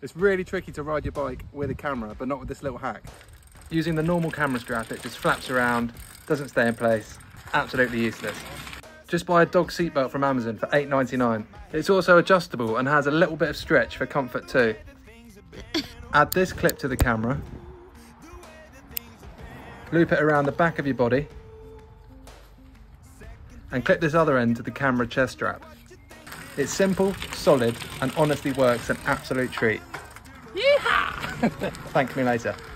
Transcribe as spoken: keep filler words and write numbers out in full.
It's really tricky to ride your bike with a camera, but not with this little hack. Using the normal camera strap, it just flaps around, doesn't stay in place, absolutely useless. Just buy a dog seatbelt from Amazon for eight ninety-nine. It's also adjustable and has a little bit of stretch for comfort too. Add this clip to the camera, loop it around the back of your body, and clip this other end to the camera chest strap. It's simple, solid, and honestly works an absolute treat. Yeehaw! Thank me later.